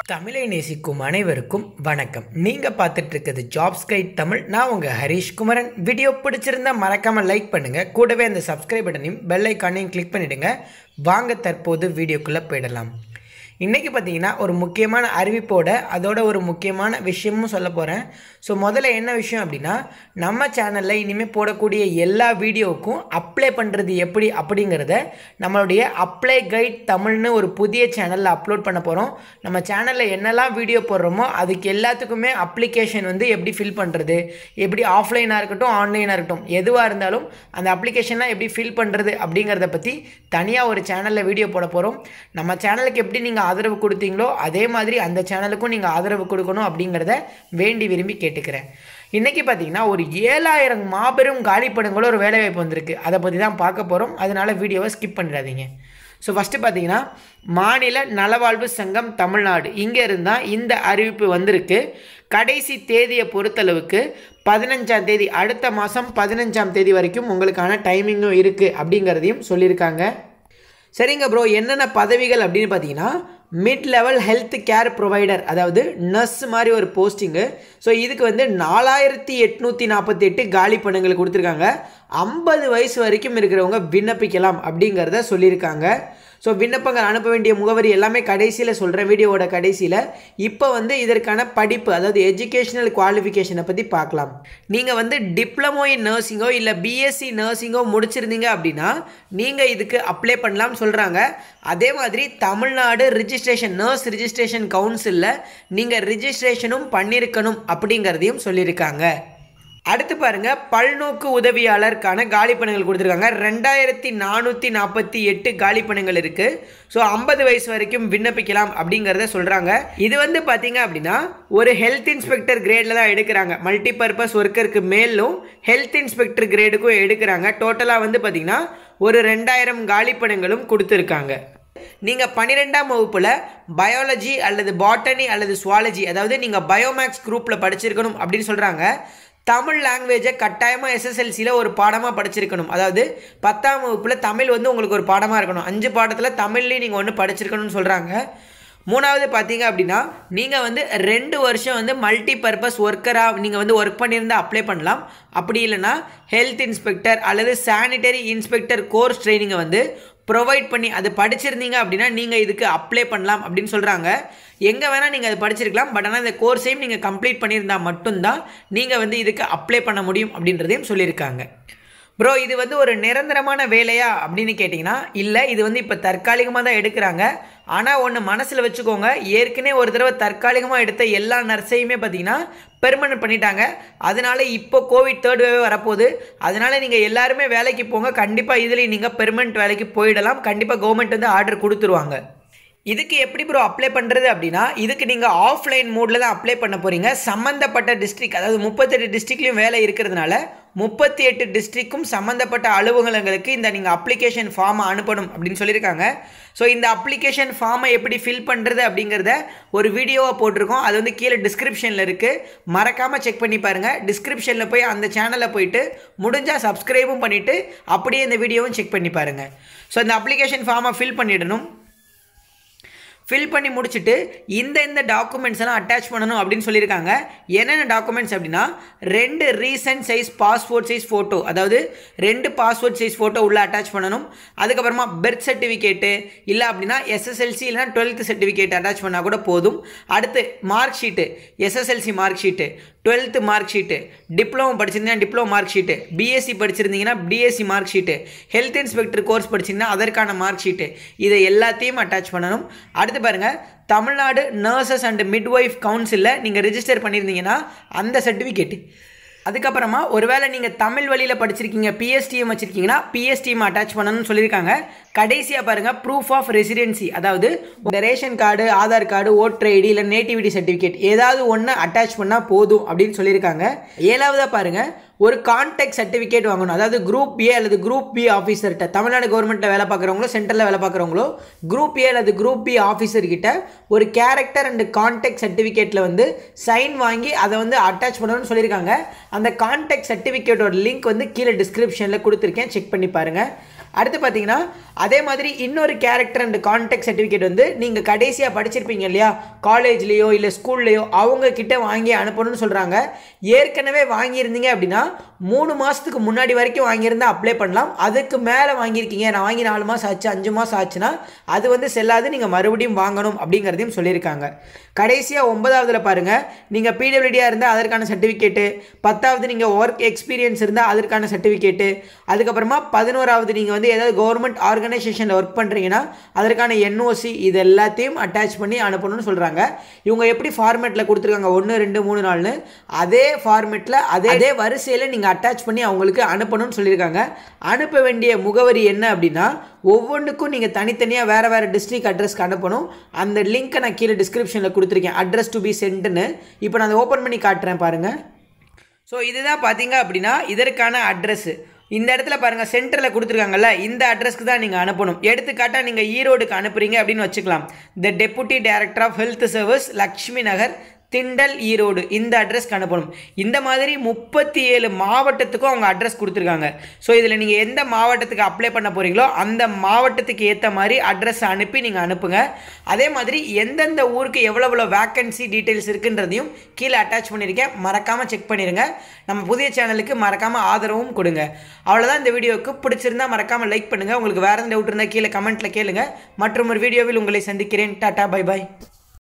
தமிழை நேசிக்கும் அனைவருக்கும் வணக்கம். நீங்க பார்த்துட்டு இருக்கிறது ஜாப்ஸ் கைட் தமிழ். நான் உங்க ஹரிஷ் குமரன். வீடியோ பிடிச்சிருந்தா மறக்காம லைக் பண்ணுங்க. கூடவே அந்த சப்ஸ்கிரைப் பட்டனையும் பெல் ஐக்கானையும் கிளிக் பண்ணிடுங்க. வாங்க தற்போது வீடியோக்குள்ள போயிடலாம். இன்றைக்கி பார்த்தீங்கன்னா ஒரு முக்கியமான அறிவிப்போட அதோட ஒரு முக்கியமான விஷயமும் சொல்ல போகிறேன். ஸோ முதல்ல என்ன விஷயம் அப்படின்னா, நம்ம சேனலில் இனிமேல் போடக்கூடிய எல்லா வீடியோவுக்கும் அப்ளை பண்ணுறது எப்படி அப்படிங்கிறத நம்மளுடைய அப்ளை கைட் தமிழ்னு ஒரு புதிய சேனலில் அப்லோட் பண்ண போகிறோம். நம்ம சேனலில் என்னெல்லாம் வீடியோ போடுறோமோ அதுக்கு எல்லாத்துக்குமே அப்ளிகேஷன் எப்படி ஃபில் பண்ணுறது, எப்படி ஆஃப்லைனாக இருக்கட்டும் ஆன்லைனாக இருக்கட்டும் எதுவாக இருந்தாலும் அந்த அப்ளிகேஷன்லாம் எப்படி ஃபில் பண்ணுறது அப்படிங்கிறத பற்றி தனியாக ஒரு சேனலில் வீடியோ போட போகிறோம். நம்ம சேனலுக்கு எப்படி நீங்கள் ஆதரவு கொடுத்தீங்களோ அதே மாதிரி அந்த சேனலுக்கும் நீங்கள் ஆதரவு கொடுக்கணும் அப்படிங்கிறத வேண்டி விரும்பி கேட்டுக்கிறேன். இன்றைக்கி பார்த்தீங்கன்னா ஒரு 7000 மாபெரும் காலிப்படங்களோட ஒரு வேலைவாய்ப்பு வந்திருக்கு. அதை பற்றி தான் பார்க்க போகிறோம். அதனால் வீடியோவை ஸ்கிப் பண்ணிடாதீங்க. ஸோ ஃபஸ்ட்டு பார்த்தீங்கன்னா மாநில நலவாழ்வு சங்கம் தமிழ்நாடு, இங்கே இருந்தால் இந்த அறிவிப்பு வந்திருக்கு. கடைசி தேதியை பொறுத்தளவுக்கு 15ஆம் தேதி, அடுத்த மாதம் 15ஆம் தேதி வரைக்கும் உங்களுக்கான டைமிங்கும் இருக்குது அப்படிங்கிறதையும் சொல்லியிருக்காங்க. சரிங்க ப்ரோ, என்னென்ன பதவிகள் அப்படின்னு பார்த்தீங்கன்னா, mid level health care provider, அதாவது நர்ஸ் மாதிரி ஒரு போஸ்டிங்கு. ஸோ இதுக்கு 4848 காலி பணங்கள் கொடுத்துருக்காங்க. 50 வயசு வரைக்கும் இருக்கிறவங்க விண்ணப்பிக்கலாம் அப்படிங்கிறத சொல்லியிருக்காங்க. ஸோ விண்ணப்பங்கள் அனுப்ப வேண்டிய முகவரி எல்லாமே கடைசியில் சொல்கிறேன், வீடியோவோட கடைசியில். இப்போ இதற்கான படிப்பு, அதாவது எஜுகேஷனல் குவாலிஃபிகேஷனை பற்றி பார்க்கலாம். நீங்கள் டிப்ளமோ இன் நர்சிங்கோ இல்லை பிஎஸ்சி நர்சிங்கோ முடிச்சிருந்தீங்க அப்படின்னா நீங்கள் இதுக்கு அப்ளை பண்ணலாம்னு சொல்கிறாங்க. அதே மாதிரி தமிழ்நாடு நர்ஸ் ரிஜிஸ்ட்ரேஷன் கவுன்சிலில் நீங்கள் ரிஜிஸ்ட்ரேஷனும் பண்ணியிருக்கணும் அப்படிங்கிறதையும் சொல்லியிருக்காங்க. அடுத்து பாருங்க, பல்நோக்கு உதவியாளருக்கான காலிப்பணங்கள் கொடுத்துருக்காங்க. 2448 காலிப்பணங்கள் இருக்கு. ஸோ 50 வயசு வரைக்கும் விண்ணப்பிக்கலாம் அப்படிங்கிறத சொல்றாங்க. இது பார்த்தீங்க அப்படின்னா ஒரு ஹெல்த் இன்ஸ்பெக்டர் கிரேட்ல தான் எடுக்கிறாங்க. மல்டி பர்பஸ் ஒர்க்கருக்கு மேலும் ஹெல்த் இன்ஸ்பெக்டர் கிரேடுக்கும் எடுக்கிறாங்க. டோட்டலாக பார்த்தீங்கன்னா ஒரு 2000 காலிப்பணங்களும் கொடுத்துருக்காங்க. நீங்கள் 12ஆம் வகுப்பில் பயாலஜி அல்லது பாட்டனி அல்லது சுவாலஜி, அதாவது நீங்கள் பயோமேக்ஸ் குரூப்பில் படிச்சிருக்கணும் அப்படின்னு சொல்கிறாங்க. தமிழ் லாங்குவேஜை கட்டாயமாக எஸ்எஸ்எல்சியில் ஒரு பாடமாக படிச்சிருக்கணும். அதாவது 10ஆம் வகுப்பில் தமிழ் உங்களுக்கு ஒரு பாடமாக இருக்கணும். 5 பாடத்தில் தமிழ்லேயும் நீங்கள் ஒன்று படிச்சிருக்கணும்னு சொல்கிறாங்க. மூணாவது பார்த்தீங்க அப்படின்னா நீங்கள் 2 வருஷம் மல்டி பர்பஸ் ஒர்க்கராக நீங்கள் ஒர்க் பண்ணியிருந்தால் அப்ளை பண்ணலாம். அப்படி இல்லைனா ஹெல்த் இன்ஸ்பெக்டர் அல்லது சானிட்டரி இன்ஸ்பெக்டர் கோர்ஸ் ட்ரைனிங்கை ப்ரொவைட் பண்ணி அது படிச்சிருந்தீங்க அப்படின்னா நீங்கள் இதுக்கு அப்ளை பண்ணலாம் அப்படின்னு சொல்கிறாங்க. எங்கே வேணால் நீங்கள் அது படிச்சிருக்கலாம். பட் ஆனால் இந்த கோர்ஸையும் நீங்கள் கம்ப்ளீட் பண்ணியிருந்தால் மட்டும்தான் நீங்கள் இதுக்கு அப்ளை பண்ண முடியும் அப்படின்றதையும் சொல்லியிருக்காங்க. ப்ரோ, இது ஒரு நிரந்தரமான வேலையா அப்படின்னு கேட்டிங்கன்னா இல்லை, இது இப்போ தற்காலிகமாக தான் எடுக்கிறாங்க. ஆனால் ஒன்று மனசில் வச்சுக்கோங்க, ஏற்கனவே ஒரு தடவை தற்காலிகமாக எடுத்த எல்லா நர்ஸையுமே பார்த்தீங்கன்னா பெர்மனன்ட் பண்ணிட்டாங்க. அதனால இப்போ கோவிட் 3rd வேவே வரப்போகுது. அதனால் நீங்கள் எல்லாருமே வேலைக்கு போங்க. கண்டிப்பாக இதில் நீங்கள் பெர்மனன்ட் வேலைக்கு போயிடலாம். கண்டிப்பாக கவர்மெண்ட் ஆர்டர் கொடுத்துருவாங்க. இதுக்கு எப்படி ப்ரோ அப்ளை பண்ணுறது அப்படின்னா, இதுக்கு நீங்கள் ஆஃப்லைன் மோடில் தான் அப்ளை பண்ண போகிறீங்க. சம்மந்தப்பட்ட டிஸ்ட்ரிக்ட், அதாவது 38 டிஸ்ட்ரிக்ட்லேயும் வேலை இருக்கிறதுனால 38 டிஸ்ட்ரிக்டும் சம்மந்தப்பட்ட அலுவலகங்களுக்கு இந்த நீங்கள் அப்ளிகேஷன் ஃபார்மை அனுப்பணும் அப்படின்னு சொல்லியிருக்காங்க. ஸோ இந்த அப்ளிகேஷன் ஃபார்மை எப்படி ஃபில் பண்ணுறது அப்படிங்கிறத ஒரு வீடியோவை போட்டிருக்கோம். அது கீழே டிஸ்கிரிப்ஷனில் இருக்குது, மறக்காமல் செக் பண்ணி பாருங்கள். டிஸ்கிரிப்ஷனில் போய் அந்த சேனலில் போயிட்டு முடிஞ்சால் சப்ஸ்கிரைபும் பண்ணிவிட்டு அப்படியே இந்த வீடியோவும் செக் பண்ணி பாருங்கள். ஸோ இந்த அப்ளிகேஷன் ஃபார்மை ஃபில் பண்ணிடணும். ஃபில் பண்ணி முடிச்சுட்டு இந்த டாக்குமெண்ட்ஸ் எல்லாம் அட்டாச் பண்ணணும் அப்படின்னு சொல்லியிருக்காங்க. என்னென்ன டாக்குமெண்ட்ஸ் அப்படின்னா, 2 recent size passport size photo, அதாவது 2 பாஸ்போர்ட் சைஸ் ஃபோட்டோ உள்ளே அட்டாச் பண்ணணும். அதுக்கப்புறமா பெர்த் சர்டிஃபிகேட்டு, இல்லை அப்படின்னா எஸ்எஸ்எல்சி இல்லைனா 12th சர்டிஃபிகேட் அட்டாச் பண்ணால் கூட போதும். அடுத்து mark sheet, SSLC mark sheet, 12th mark sheet, diploma படிச்சிருந்தீங்கன்னா டிப்ளமோ மார்க் ஷீட்டு, பிஎஸ்சி படிச்சிருந்தீங்கன்னா BSc mark sheet, health inspector course படிச்சிருந்தீங்கன்னா அதற்கான மார்க் ஷீட்டு, இதை எல்லாத்தையும் அட்டாச் பண்ணணும். அடுத்து பாருங்கள், தமிழ்நாடு நர்சஸ் அண்ட் மிட்வைஃப் கவுன்சிலில் நீங்கள் ரிஜிஸ்டர் பண்ணியிருந்தீங்கன்னா அந்த சர்டிஃபிகேட்டு. அதுக்கப்புறமா ஒருவேளை நீங்கள் தமிழ் வழியில் படிச்சிருக்கீங்க, பிஎஸ்டிஎம் வச்சுருக்கீங்கன்னா பிஎஸ்டிஎம் அட்டாச் பண்ணணும்னு சொல்லியிருக்காங்க. கடைசியாக பாருங்கள், ப்ரூஃப் ஆஃப் ரெசிடென்சி, அதாவது இந்த ration card, Aadhaar card, voter ID இல்லை நேட்டிவிட்டி சர்டிஃபிகேட் ஏதாவது ஒன்று அட்டாச் பண்ணால் போதும் அப்படின்னு சொல்லியிருக்காங்க. 7வதாக பாருங்கள், ஒரு கான்டாக்ட் சர்டிஃபிகேட் வாங்கணும். அதாவது குரூப் ஏ அல்லது குரூப் பி ஆஃபீஸர்கிட்ட, தமிழ்நாடு கவர்மெண்ட்டில் வேலை பார்க்குறவங்களோ சென்ட்ரலில் வேலை பார்க்குறவங்களோ குரூப் ஏ அல்லது குரூப் பி ஆஃபீஸர்கிட்ட ஒரு கேரக்டர் அண்ட் கான்டாக்ட் சர்டிஃபிகேட்டில் சைன் வாங்கி அதை அட்டாச் பண்ணணும்னு சொல்லியிருக்காங்க. அந்த கான்டாக்ட் சர்டிஃபிகேட்டோட லிங்க் கீழே டிஸ்கிரிப்ஷனில் கொடுத்துருக்கேன், செக் பண்ணி பாருங்கள். அடுத்து பார்த்தீங்கன்னா அதே மாதிரி இன்னொரு கேரக்டர் அண்ட் கான்டாக்ட் சர்டிஃபிகேட் வந்து நீங்கள் கடைசியாக படிச்சிருப்பீங்க இல்லையா, காலேஜ்லேயோ இல்லை ஸ்கூல்லையோ, அவங்க கிட்ட வாங்கி அனுப்பணும்னு சொல்கிறாங்க. ஏற்கனவே வாங்கியிருந்தீங்க அப்படின்னா 3 மாதத்துக்கு முன்னாடி வரைக்கும் வாங்கியிருந்தா அப்ளை பண்ணலாம். அதுக்கு மேலே வாங்கியிருக்கீங்க, நான் வாங்கி 4 மாதம் ஆச்சு 5 மாதம் ஆச்சுன்னா அது வந்து செல்லாது, நீங்கள் மறுபடியும் வாங்கணும் அப்படிங்கிறதையும் சொல்லியிருக்காங்க. கடைசியாக 9ஆவதுல பாருங்கள், நீங்கள் பிடபிள்யூடியாக இருந்தால் அதற்கான சர்டிஃபிகேட்டு, 10ஆவது நீங்கள் ஒர்க் எக்ஸ்பீரியன்ஸ் இருந்தால் அதற்கான சர்டிஃபிகேட்டு, அதுக்கப்புறமா 11ஆவது நீங்கள் வந்து ஏதாவது கவர்மெண்ட் ஆர்கனைசேஷனில் ஒர்க் பண்ணுறீங்கன்னா அதற்கான என்ஓசி, இது எல்லாத்தையும் அட்டாச் பண்ணி அனுப்பணும்னு சொல்கிறாங்க. இவங்க எப்படி ஃபார்மேட்டில் கொடுத்துருக்காங்க 1 2 3 4ன்னு, அதே ஃபார்மேட்டில் அதே வரிசையில் நீங்கள் அட்டாச் பண்ணி அவங்களுக்கு அனுப்பணும்னு சொல்லியிருக்காங்க. அனுப்ப வேண்டிய முகவரி என்ன அப்படின்னா, ஒவ்வொன்றுக்கும் நீங்கள் தனித்தனியாக வேறு வேறு டிஸ்ட்ரிக்ட் அட்ரஸ்க்கு அனுப்பணும். அந்த லிங்க்கை நான் கீழே டிஸ்கிரிப்ஷனில் கொடுத்துருக்கேன், அட்ரஸ் டு பி சென்ட்னு. இப்போ நான் அதை ஓப்பன் பண்ணி காட்டுறேன் பாருங்கள். ஸோ இதுதான் பார்த்தீங்க அப்படின்னா இதற்கான அட்ரஸ்ஸு. இந்த இடத்துல பாருங்கள் சென்டரில் கொடுத்துருக்காங்கல்ல, இந்த அட்ரஸ்க்கு தான் நீங்கள் அனுப்பணும். எடுத்துக்காட்டாக நீங்கள் ஈரோடுக்கு அனுப்புறீங்க அப்படின்னு வச்சுக்கலாம். The deputy director of health service, Lakshmi Nagar, Thindal, Erode, இந்த அட்ரஸ்க்கு அனுப்பணும். இந்த மாதிரி 37 மாவட்டத்துக்கும் அவங்க அட்ரஸ் கொடுத்துருக்காங்க. ஸோ இதில் நீங்கள் எந்த மாவட்டத்துக்கு அப்ளை பண்ண போகிறீங்களோ அந்த மாவட்டத்துக்கு ஏற்ற மாதிரி அட்ரஸ் அனுப்பி நீங்கள் அனுப்புங்க. அதே மாதிரி எந்தெந்த ஊருக்கு எவ்வளோ வேக்கன்சி டீட்டெயில்ஸ் இருக்குன்றதையும் கீழே அட்டாச் பண்ணியிருக்கேன், மறக்காமல் செக் பண்ணிடுங்க. நம்ம புதிய சேனலுக்கு மறக்காமல் ஆதரவும் கொடுங்க. அவ்வளோதான் இந்த வீடியோவுக்கு. பிடிச்சிருந்தால் மறக்காமல் லைக் பண்ணுங்கள். உங்களுக்கு வேறு எந்த டவுட் இருந்தால் கீழே கமெண்ட்டில் கேளுங்க. மற்றும் ஒரு வீடியோவில் உங்களை சந்திக்கிறேன். டாடா, பை பாய்.